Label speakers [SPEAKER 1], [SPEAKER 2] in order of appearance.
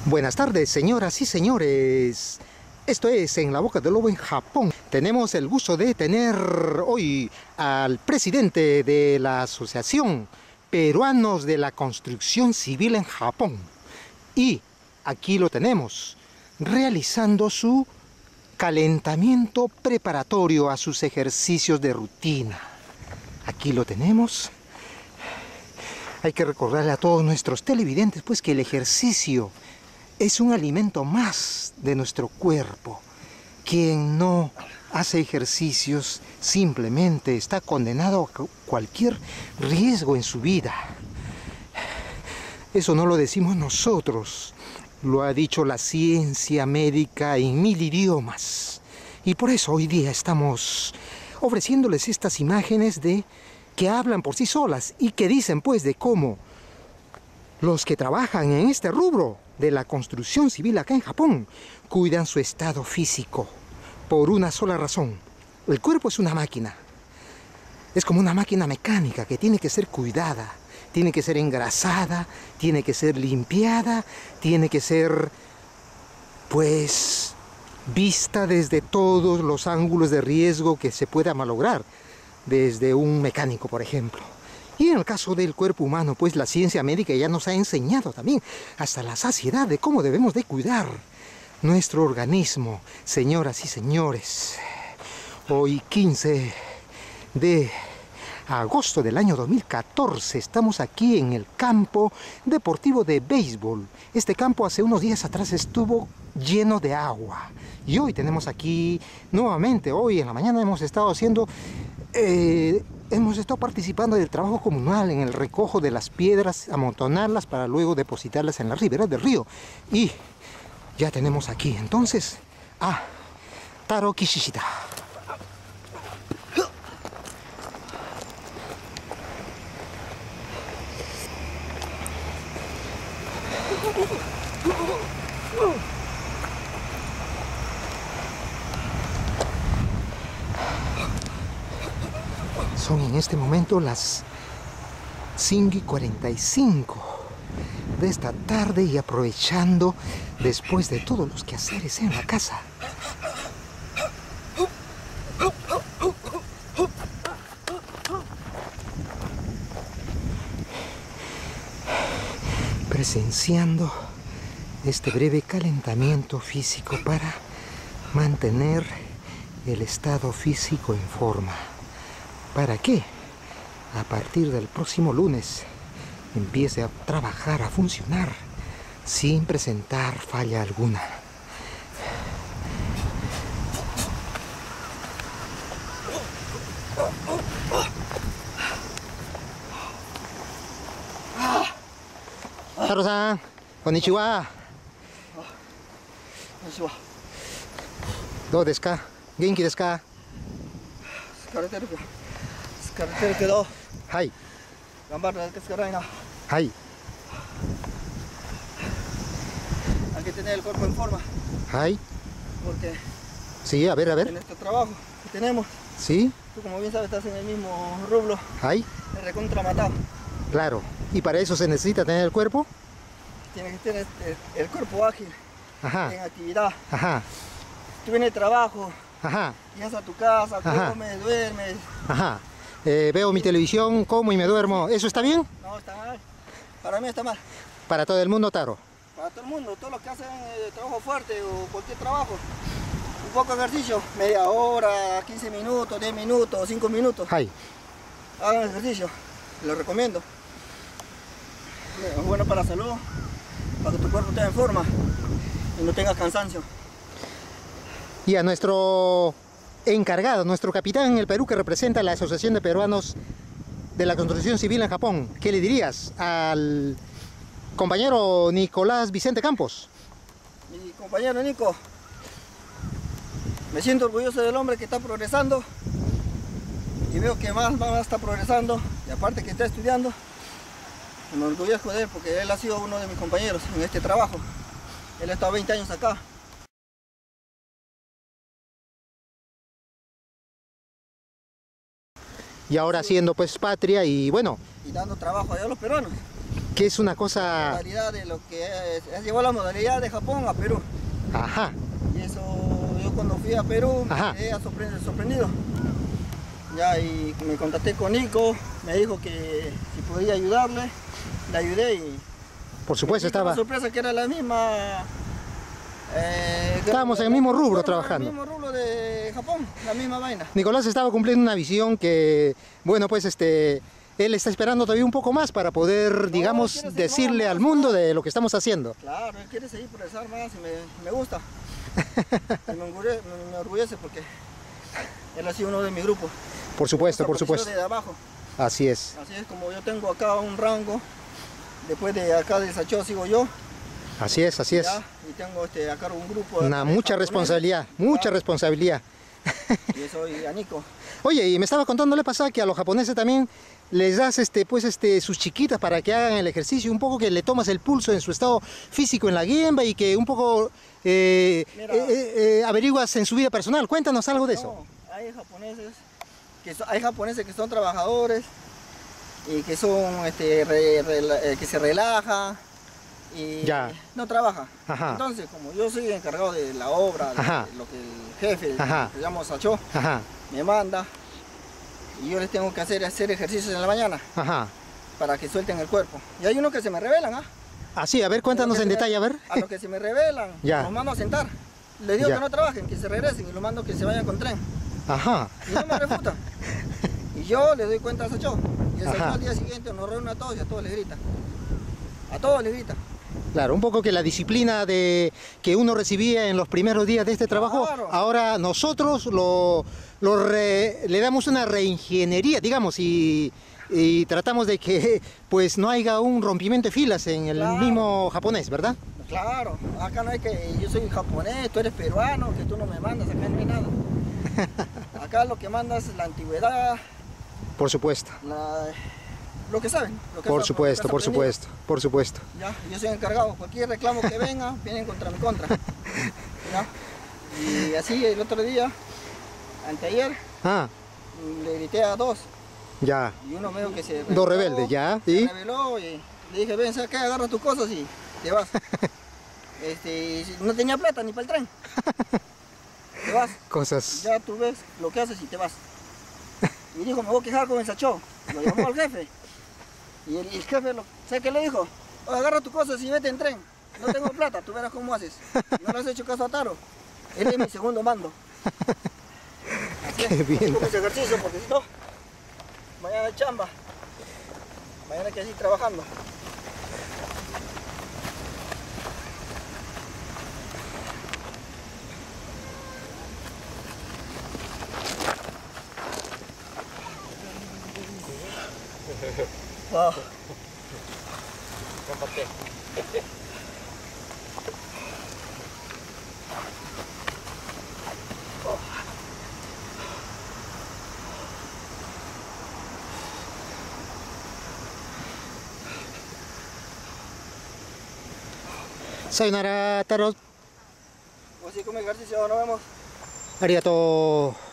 [SPEAKER 1] Buenas tardes, señoras y señores. Esto es En la Boca del Lobo en Japón. Tenemos el gusto de tener hoy al presidente de la Asociación Peruanos de la Construcción Civil en Japón. Y aquí lo tenemos, realizando su calentamiento preparatorio a sus ejercicios de rutina. Aquí lo tenemos. Hay que recordarle a todos nuestros televidentes pues que el ejercicio es un alimento más de nuestro cuerpo. Quien no hace ejercicios simplemente está condenado a cualquier riesgo en su vida. Eso no lo decimos nosotros, lo ha dicho la ciencia médica en 1000 idiomas. Y por eso hoy día estamos ofreciéndoles estas imágenes que hablan por sí solas y que dicen pues de cómo los que trabajan en este rubro de la construcción civil acá en Japón cuidan su estado físico por una sola razón. El cuerpo es una máquina. Es como una máquina mecánica que tiene que ser cuidada, tiene que ser engrasada, tiene que ser limpiada, tiene que ser pues vista desde todos los ángulos de riesgo que se pueda malograr, desde un mecánico, por ejemplo. Y en el caso del cuerpo humano, pues la ciencia médica ya nos ha enseñado también hasta la saciedad de cómo debemos de cuidar nuestro organismo, señoras y señores. Hoy 15 de agosto del año 2014 estamos aquí en el campo deportivo de béisbol. Este campo hace unos días atrás estuvo lleno de agua y hoy tenemos aquí nuevamente, hoy en la mañana hemos estado participando del trabajo comunal en el recojo de las piedras, amontonarlas para luego depositarlas en la ribera del río. Y ya tenemos aquí entonces a Taro Kishishita. Son en este momento las 5:45 de esta tarde y aprovechando después de todos los quehaceres en la casa. Presenciando este breve calentamiento físico para mantener el estado físico en forma. ¿Para qué? A partir del próximo lunes empiece a trabajar, a funcionar sin presentar falla alguna. Taro-san, konnichiwa.
[SPEAKER 2] Konnichiwa.
[SPEAKER 1] ¿Dou desu ka? Genki desu ka?
[SPEAKER 2] 疲れてるけど、
[SPEAKER 1] はい。
[SPEAKER 2] 頑張るだけしかないな。
[SPEAKER 1] はい。
[SPEAKER 2] Hay que tener el cuerpo en forma.
[SPEAKER 1] はい。
[SPEAKER 2] Porque
[SPEAKER 1] Sí, a ver.
[SPEAKER 2] en este trabajo que tenemos,
[SPEAKER 1] Sí.
[SPEAKER 2] tú como bien sabes estás en el mismo rublo,
[SPEAKER 1] はい。
[SPEAKER 2] el recontra matado.
[SPEAKER 1] Claro. ¿Y para eso se necesita tener el cuerpo?
[SPEAKER 2] Tienes que tener el cuerpo ágil,
[SPEAKER 1] Ajá.
[SPEAKER 2] en actividad.
[SPEAKER 1] Ajá.
[SPEAKER 2] Tú vienes de trabajo,
[SPEAKER 1] Ajá.
[SPEAKER 2] llegas a tu casa,
[SPEAKER 1] Ajá.
[SPEAKER 2] comes, duermes.
[SPEAKER 1] Ajá. Veo mi televisión, como y me duermo. ¿Eso está bien?
[SPEAKER 2] No, está mal. Para mí está mal.
[SPEAKER 1] Para todo el mundo, Taro.
[SPEAKER 2] Para todo el mundo, todos los que hacen trabajo fuerte o cualquier trabajo. Un poco de ejercicio, media hora, 15 minutos, 10 minutos, 5 minutos.
[SPEAKER 1] はい。
[SPEAKER 2] Hagan ejercicio, lo recomiendo. Es bueno para la salud, para que tu cuerpo esté en forma y no tengas cansancio.
[SPEAKER 1] Y a nuestro encargado, nuestro capitán en el Perú que representa a la Asociación de Peruanos de la Construcción Civil en Japón, ¿qué le dirías al compañero Nicolás Vicente Campos?
[SPEAKER 2] Mi compañero Nico, me siento orgulloso del hombre que está progresando y veo que más está progresando y aparte que está estudiando, me orgullezco de él porque él ha sido uno de mis compañeros en este trabajo. Él ha estado 20 años acá.
[SPEAKER 1] Y ahora haciendo pues patria y bueno.
[SPEAKER 2] Y dando trabajo allá a los peruanos.
[SPEAKER 1] que es una cosa...
[SPEAKER 2] Modalidad de lo que es llevar la modalidad de Japón a Perú.
[SPEAKER 1] Ajá.
[SPEAKER 2] Y eso, yo cuando fui a Perú,
[SPEAKER 1] Ajá.
[SPEAKER 2] me quedé sorprendido. Ya, y me contacté con Nico, me dijo que si podía ayudarle, le ayudé y...
[SPEAKER 1] Por supuesto, estaba...
[SPEAKER 2] Una sorpresa que era la misma...
[SPEAKER 1] Estábamos en el mismo rubro trabajando.
[SPEAKER 2] En el mismo rubro de Japón, la misma vaina.
[SPEAKER 1] Nicolás estaba cumpliendo una visión que, bueno, pues él está esperando todavía un poco más para poder, digamos, decirle al mundo de lo que estamos haciendo.
[SPEAKER 2] Claro, él quiere seguir progresar más y me gusta. Y me enorgullece porque él ha sido uno de mi grupo.
[SPEAKER 1] Por supuesto, por supuesto.
[SPEAKER 2] De abajo.
[SPEAKER 1] Así es.
[SPEAKER 2] Así es, como yo tengo acá un rango, después de acá de Sachó sigo yo.
[SPEAKER 1] Así es, así es.
[SPEAKER 2] Ya, y tengo acá un grupo.
[SPEAKER 1] Mucha responsabilidad, mucha responsabilidad.
[SPEAKER 2] Y yo soy Nico.
[SPEAKER 1] Oye, y me estaba contando, ¿le pasa que a los japoneses también les das sus chiquitas para que hagan el ejercicio, un poco que le tomas el pulso en su estado físico en la guiemba y que un poco averiguas en su vida personal? Cuéntanos algo de eso.
[SPEAKER 2] No, hay japoneses que son trabajadores y que son que se relajan y
[SPEAKER 1] ya.
[SPEAKER 2] No trabaja.
[SPEAKER 1] Ajá.
[SPEAKER 2] Entonces, como yo soy encargado de la obra, de lo que el jefe, que llamo Sachó, me manda y yo les tengo que hacer ejercicios en la mañana. Ajá. Para que suelten el cuerpo. Y hay unos que se me rebelan, ¿ah?
[SPEAKER 1] Así, a ver, cuéntanos en detalle, a ver.
[SPEAKER 2] A los que se me rebelan, los mando a sentar. Les digo que no trabajen, que se regresen y los mando que se vayan con tren. Ajá. Y no me refutan. Y yo le doy cuenta a Sachó. Y el Sachó al día siguiente nos reúne a todos y a todos les grita. A todos les grita.
[SPEAKER 1] Claro, un poco que la disciplina que uno recibía en los primeros días de este trabajo, claro. Ahora nosotros le damos una reingeniería, digamos, y tratamos de que pues no haya un rompimiento de filas en el mismo japonés, ¿verdad? Claro, acá no hay que yo soy japonés, tú eres peruano, que tú no me mandas, acá no hay nada. Acá lo que mandas es la antigüedad. Por supuesto. Lo que saben. Por supuesto, por supuesto, por supuesto. Ya, yo soy encargado, cualquier reclamo que venga, vienen contra mi contra. ¿Ya? Y así el otro día, anteayer, le grité a dos. Ya. Y uno medio que se rebeló. Dos rebeldes, ya. ¿Sí? Se rebeló y le dije, ven, ¿sabes qué? Agarra tus cosas y te vas. No tenía plata ni para el tren. Te vas. Cosas. Ya tú ves lo que haces y te vas. Y dijo, me voy a quejar con el Sachó. Lo llamó al jefe. Y el jefe, ¿sabes qué le dijo? Agarra tus cosas y vete en tren. No tengo plata, tú verás cómo haces. No le has hecho caso a Taro. Él es mi segundo mando. Así es. Qué bien. Con ese ejercicio porque si no, mañana hay chamba. Mañana hay que seguir trabajando. Wow. Comparte. Sayonara, Taro. Así como ejercicio, nos vemos. Arigato.